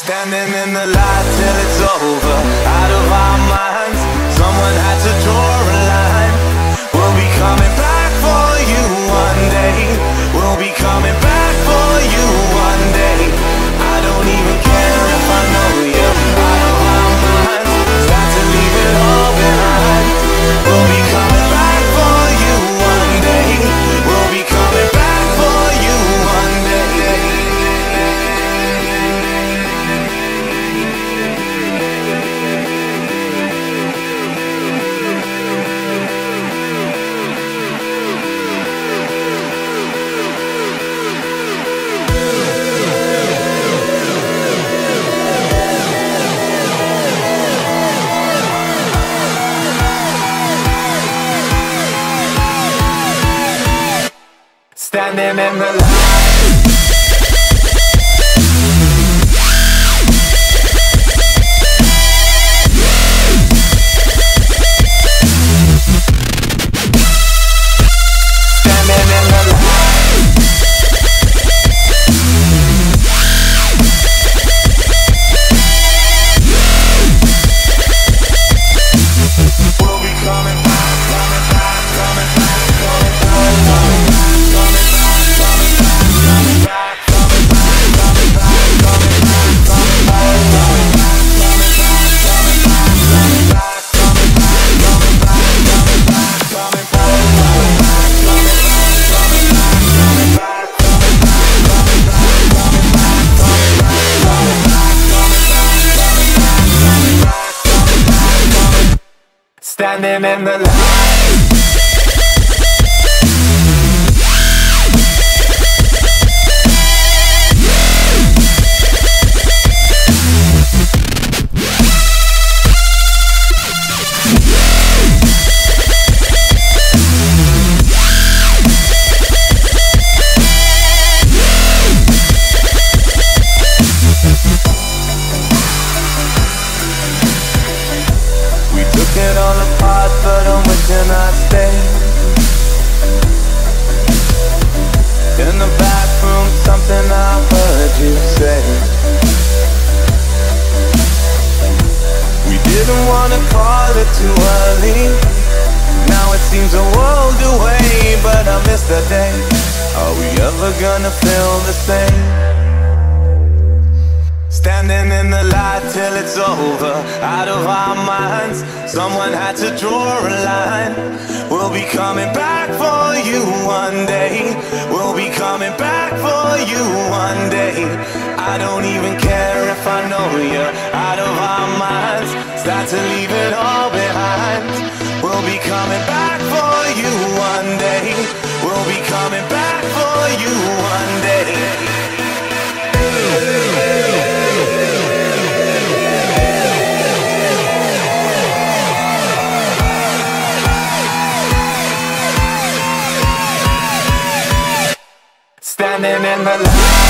Standing in the light till it's over, out of our minds. Someone had to draw a line. We'll be coming back for you one day. We'll be coming back for you one day. I don't even care if I know you. Out of our minds, start to leave it all behind. We'll be coming back for you one day. We'll be coming back for you one day. Standing in the light. Standing in the light. It all apart, but I'm wishing I'd stay. In the bathroom, something I heard you say. We didn't wanna call it too early. Now it seems a world away, but I miss the day. Are we ever gonna feel the same? Standing in the light till it's over, out of our minds. Someone had to draw a line. We'll be coming back for you one day. We'll be coming back for you one day. I don't even care if I know you're out of our minds. Start to leave it all behind. We'll be coming back for you one day. We'll be coming back for you one day. Standing in the light.